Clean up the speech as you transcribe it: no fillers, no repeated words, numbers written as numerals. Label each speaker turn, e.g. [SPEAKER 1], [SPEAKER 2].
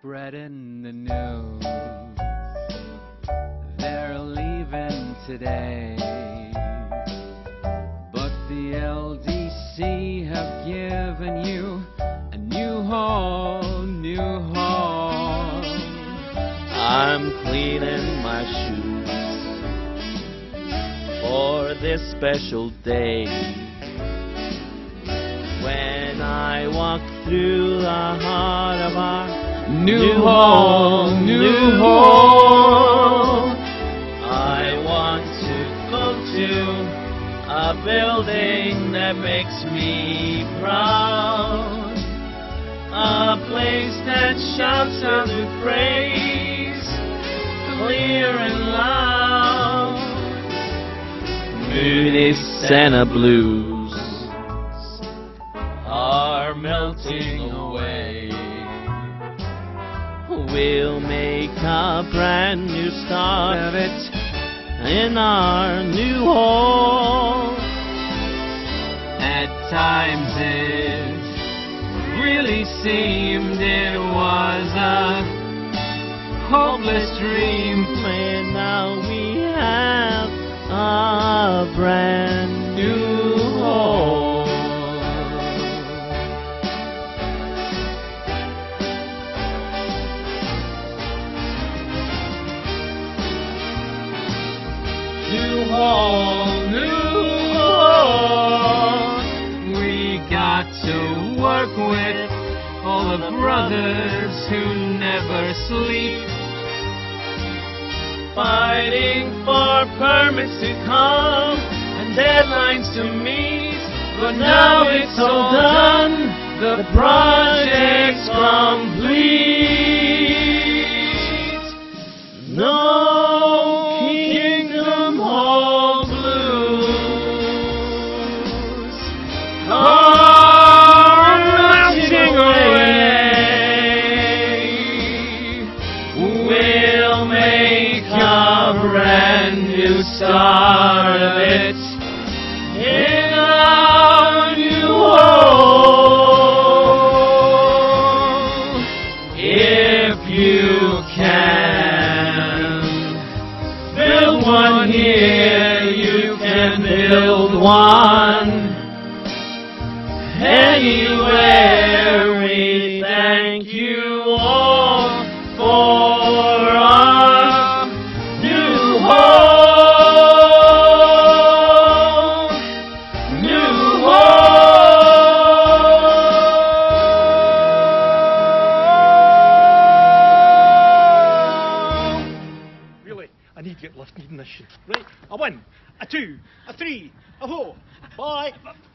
[SPEAKER 1] spreading the news. They're leaving today, but the LDC have given you a new home, new home.
[SPEAKER 2] I'm cleaning my shoes for this special day. When I walk through the heart of our
[SPEAKER 1] New home, new home.
[SPEAKER 2] I want to go to a building that makes me proud, a place that shouts out with praise, clear and loud. Moody Santa blues are melting away. We'll make a brand new start of it in our new home.
[SPEAKER 1] At times it really seemed it was a hopeless dream,
[SPEAKER 2] And now we have a brand new home.
[SPEAKER 1] new home, new home. We got to work with all the brothers who never sleep,
[SPEAKER 2] Fighting for permits to come and deadlines to meet. But now it's all done, the project's complete. No Kingdom Hall blues are melting away. We'll make a brand new start of it in our new home. If you can build one here, you can build one anywhere. We thank you all for our new home, new home.
[SPEAKER 3] Really, I need to get left leading this shit. Right, a 1, a 2, a 3, a 4, 5.